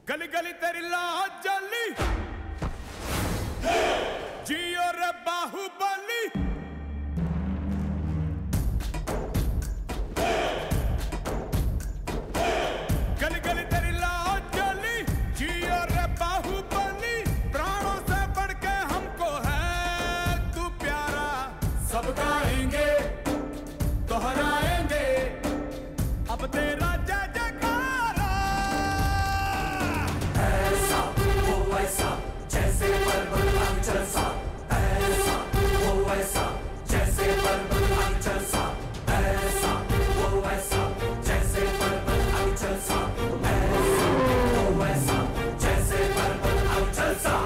गली गली तेरी लाज जली जियो रे बाहुबली। गली गली तेरी लाज जली जियो रे बाहुबली। प्राणों से बढ़ के हमको है तू प्यारा। सब गाएंगे दोहराएंगे अब तेरा जय जयकारा। ऐसा वो वैसा जैसे पर्वत अंचल सा। ऐसा वो वैसा जैसे पर्वत अंचल सा। ऐसा वो वैसा जैसे पर्वत अंचल सा। ऐसा वो वैसा जैसे पर्वत अंचल सा।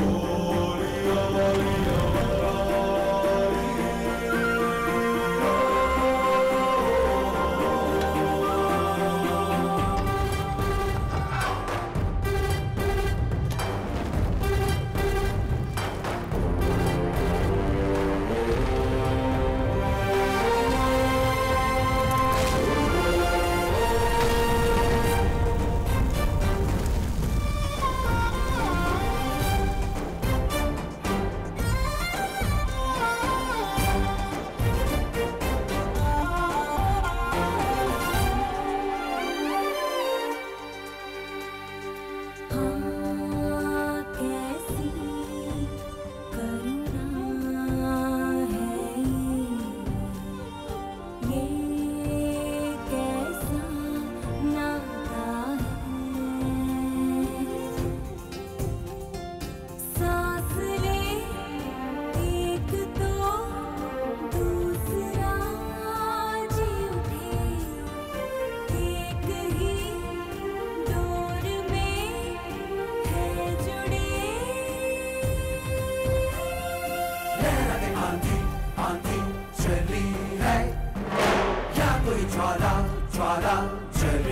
ज्वाला ज्वाला चले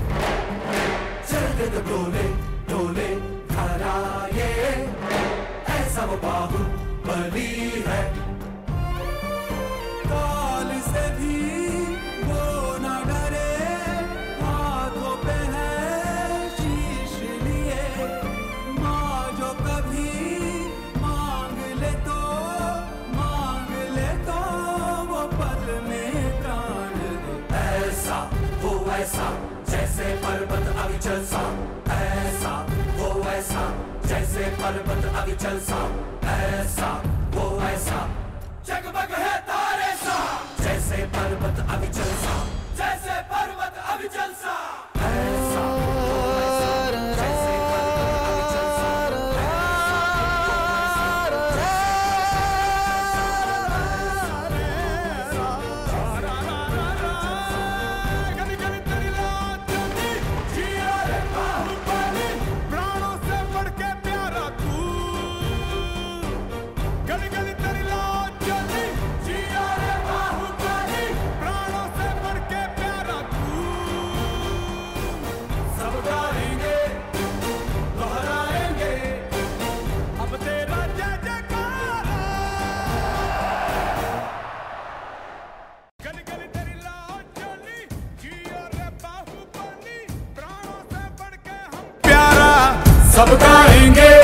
चलते तो डोले डोले खरा ये। ऐसा वो बाहुबली है। काल से भी वो न डरे। हाथों पे है शीश लिए। माँ जो कभी मांग ले तो वो पल में प्राण। ऐसा वो वैसा जैसे पर्वत अविचल सा। ऐसा वो वैसा जैसे पर्वत अविचल सा। ऐसा वो वैसा जगमग है तारे सा। जैसे पर्वत अविचल सा। जैसे पर्वत अविचल सा। ऐसा वो वैसा जैसे पर्वत अविचल सा। सब गाएंगे